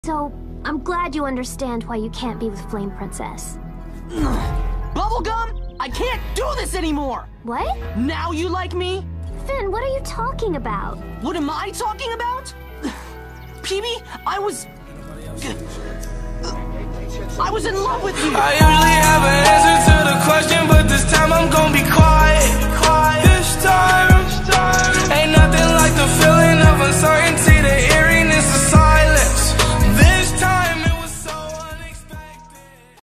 So, I'm glad you understand why you can't be with Flame Princess. Bubblegum, I can't do this anymore! What? Now you like me? Finn, what are you talking about? What am I talking about? PB, I was in love with you! I usually have an answer to the question, but this time I'm gonna be quiet.